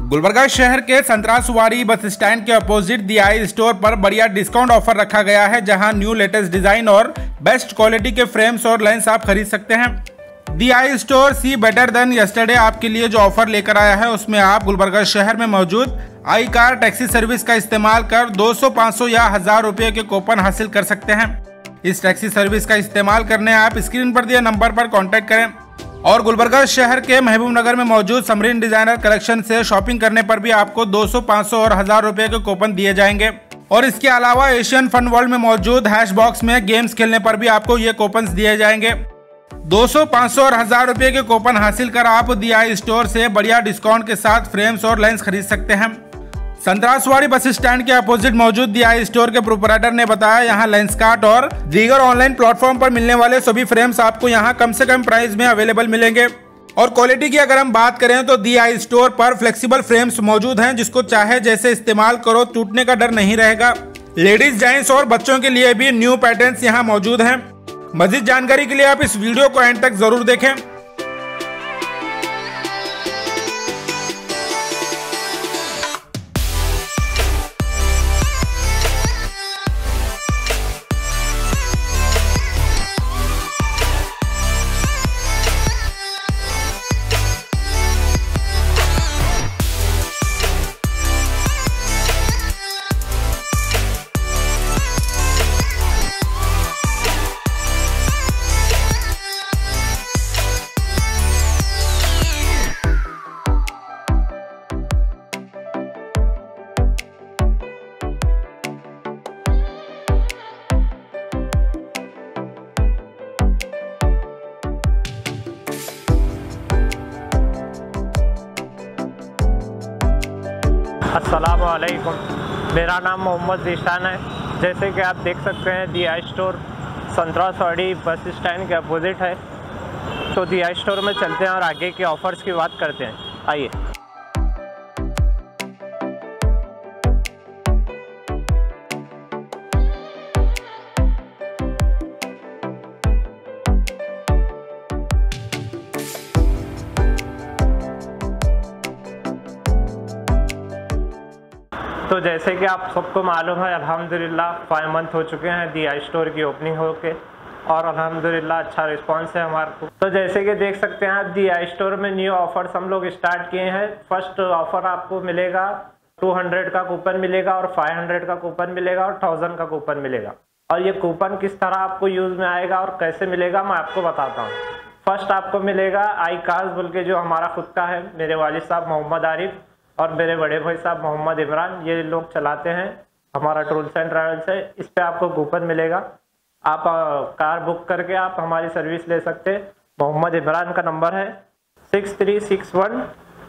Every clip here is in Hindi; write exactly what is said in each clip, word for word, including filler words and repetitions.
गुलबर्गा शहर के संतरासुवाड़ी बस स्टैंड के अपोजिट दी आई स्टोर पर बढ़िया डिस्काउंट ऑफर रखा गया है, जहां न्यू लेटेस्ट डिजाइन और बेस्ट क्वालिटी के फ्रेम्स और लेंस आप खरीद सकते हैं। The Eye Store see better than yesterday आपके लिए जो ऑफर लेकर आया है, उसमें आप गुलबर्गा शहर में मौजूद आई कार टैक्सी सर्विस का इस्तेमाल कर दो सौ, पाँच सौ या हजार रुपए के कूपन हासिल कर सकते हैं। इस टैक्सी सर्विस का इस्तेमाल करने आप स्क्रीन पर दिए नंबर पर कॉन्टेक्ट करें और गुलबर्गा शहर के महबूब नगर में मौजूद समरीन डिजाइनर कलेक्शन से शॉपिंग करने पर भी आपको दो सौ, पाँच सौ और हजार रुपए के कूपन दिए जाएंगे। और इसके अलावा एशियन फन वर्ल्ड में मौजूद हैश बॉक्स में गेम्स खेलने पर भी आपको ये कूपन दिए जाएंगे। दो सौ, पाँच सौ और हजार रुपए के कूपन हासिल कर आप दी आई स्टोर से बढ़िया डिस्काउंट के साथ फ्रेम्स और लेंस खरीद सकते हैं। संतरासुवाड़ी बस स्टैंड के अपोजिट मौजूद दी आई स्टोर के प्रोपराइटर ने बताया, यहाँ लेंसकार्ट और दीगर ऑनलाइन प्लेटफॉर्म पर मिलने वाले सभी फ्रेम्स आपको यहाँ कम से कम प्राइस में अवेलेबल मिलेंगे। और क्वालिटी की अगर हम बात करें तो दी आई स्टोर पर फ्लेक्सिबल फ्रेम्स मौजूद हैं, जिसको चाहे जैसे इस्तेमाल करो, टूटने का डर नहीं रहेगा। लेडीज, जेंट्स और बच्चों के लिए भी न्यू पैटर्न्स यहाँ मौजूद हैं। मजीद जानकारी के लिए आप इस वीडियो को एंड तक जरूर देखें। अस्सलाम वालेकुम, मेरा नाम मोहम्मद ज़ीशान है। जैसे कि आप देख सकते हैं, the Eye store संतरासुवाड़ी bus stand के अपोजिट है। तो दी आई स्टोर में चलते हैं और आगे के ऑफ़र्स की बात करते हैं। आइए। तो जैसे कि आप सबको मालूम है, अल्हम्दुलिल्लाह फाइव मंथ हो चुके हैं दी आई स्टोर की ओपनिंग होके और अल्हम्दुलिल्लाह अच्छा रिस्पांस है हमारे को। तो जैसे कि देख सकते हैं आप, दी आई स्टोर में न्यू ऑफर्स हम लोग स्टार्ट किए हैं। फर्स्ट ऑफर आपको मिलेगा टू हंड्रेड का कूपन मिलेगा और फाइव हंड्रेड का कूपन मिलेगा और थाउजेंड का कूपन मिलेगा। और ये कूपन किस तरह आपको यूज़ में आएगा और कैसे मिलेगा, मैं आपको बताता हूँ। फर्स्ट आपको मिलेगा आई कार्स बोल के, जो हमारा खुद का है, मेरे वालिद साहब मोहम्मद आरिफ और मेरे बड़े भाई साहब मोहम्मद इमरान, ये लोग चलाते हैं हमारा टूर्स एंड ट्रैवल्स है। इस पे आपको कूपन मिलेगा। आप आ, कार बुक करके आप हमारी सर्विस ले सकते हैं। मोहम्मद इमरान का नंबर है six three six one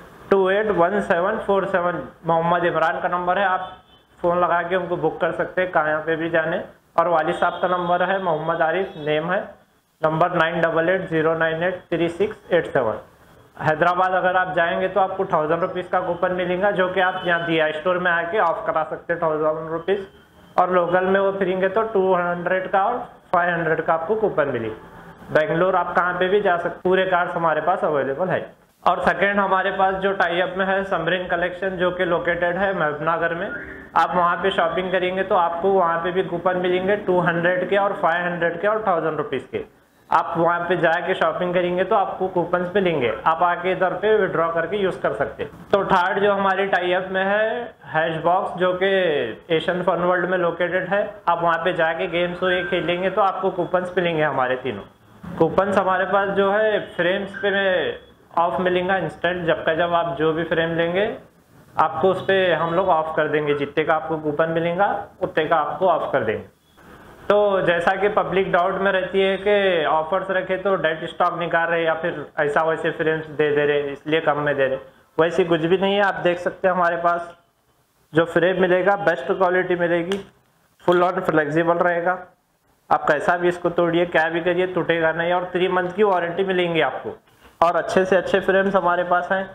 two eight one seven four seven. Mohammad Imran का नंबर है, आप फ़ोन लगा के उनको बुक कर सकते हैं कहाँ पे भी जाने। और वालिद साहब का नंबर है मोहम्मद आरिफ, नेम है, number nine double eight zero nine eight three six eight seven. Hyderabad अगर आप जाएंगे तो आपको थाउजेंड रुपीज़ का कूपन मिलेगा, जो कि आप यहाँ दी आई स्टोर में आके ऑफ करा सकते हैं थाउजेंड रुपीज़। और लोकल में वो फिरेंगे तो टू हंड्रेड का और फाइव हंड्रेड का आपको कूपन मिलेगा। बेंगलोर आप कहाँ पे भी जा सकते, पूरे कार्स हमारे पास अवेलेबल है। और सेकेंड हमारे पास जो टाई अप में है समरीन कलेक्शन, जो कि लोकेटेड है महबूब नगर में। आप वहाँ पे शॉपिंग करेंगे तो आपको वहाँ पे भी कूपन मिलेंगे टू हंड्रेड के और फाइव हंड्रेड के और थाउजेंड रुपीज़ के। आप वहाँ पे जाके शॉपिंग करेंगे तो आपको कूपन्स मिलेंगे, आप आके इधर पे विड्रॉ करके यूज़ कर सकते हैं। तो थर्ड जो हमारी टाई अप में है हैश बॉक्स, जो कि एशियन फन वर्ल्ड में लोकेटेड है। आप वहाँ पे जाके गेम्स ये खेलेंगे तो आपको कूपन्स मिलेंगे। हमारे तीनों कूपन्स हमारे पास जो है फ्रेम्स पे में ऑफ मिलेगा इंस्टेंट। जब का जब आप जो भी फ्रेम लेंगे आपको उस पर हम लोग ऑफ कर देंगे। जितने का आपको कूपन मिलेगा उतने का आपको ऑफ कर देंगे। तो जैसा कि पब्लिक डाउट में रहती है कि ऑफर्स रखे तो डेड स्टॉक निकाल रहे या फिर ऐसा वैसे फ्रेम्स दे दे रहे इसलिए कम में दे रहे, वैसे कुछ भी नहीं है। आप देख सकते हैं हमारे पास जो फ्रेम मिलेगा बेस्ट क्वालिटी मिलेगी, फुल ऑन फ्लेक्सिबल रहेगा। आप कैसा भी इसको तोड़िए, क्या भी करिए, टूटेगा नहीं। और थ्री मंथ की वारंटी मिलेंगी आपको। और अच्छे से अच्छे फ्रेम्स हमारे पास हैं।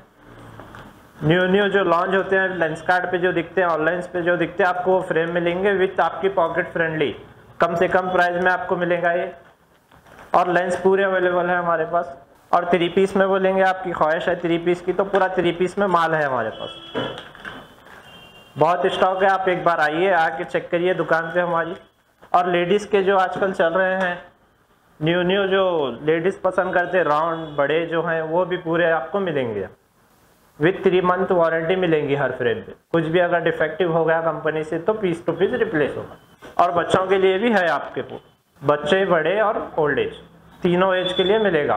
न्यू न्यू जो लॉन्च होते हैं लेंसकार्ट पे जो दिखते हैं, ऑनलाइन पे जो दिखते हैं, आपको वो फ्रेम मिलेंगे विथ आपकी पॉकेट फ्रेंडली, कम से कम प्राइस में आपको मिलेगा ये। और लेंस पूरे अवेलेबल है हमारे पास। और थ्री पीस में बोलेंगे आपकी ख्वाहिश है थ्री पीस की, तो पूरा थ्री पीस में माल है हमारे पास, बहुत स्टॉक है। आप एक बार आइए, आके चेक करिए दुकान पे हमारी। और लेडीज़ के जो आजकल चल रहे हैं न्यू न्यू, जो लेडीज़ पसंद करते राउंड बड़े जो हैं, वो भी पूरे आपको मिलेंगे विथ थ्री मंथ वारंटी मिलेंगी हर फ्रेम पे। कुछ भी अगर डिफेक्टिव हो गया कंपनी से तो पीस टू पीस रिप्लेस होगा। और बच्चों के लिए भी है आपके को, बच्चे बड़े और ओल्ड एज तीनों एज के लिए मिलेगा।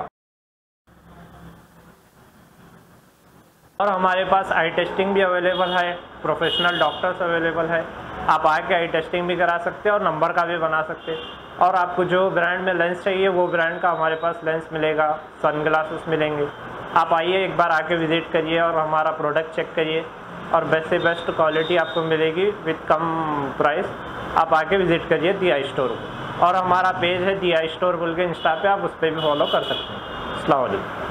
और हमारे पास आई टेस्टिंग भी अवेलेबल है, प्रोफेशनल डॉक्टर्स अवेलेबल है, आप आके आई टेस्टिंग भी करा सकते हैं और नंबर का भी बना सकते हैं। और आपको जो ब्रांड में लेंस चाहिए वो ब्रांड का हमारे पास लेंस मिलेगा, सनग्लासेस मिलेंगे। आप आइए एक बार आके विज़िट करिए और हमारा प्रोडक्ट चेक करिए, और बेस्ट से बेस्ट क्वालिटी आपको मिलेगी विथ कम प्राइस। आप आके विज़िट करिए दी आई स्टोर को। और हमारा पेज है दी आई स्टोर बोल के इंस्टा पे, आप उस पर भी फॉलो कर सकते हैं। अस्सलाम वालेकुम।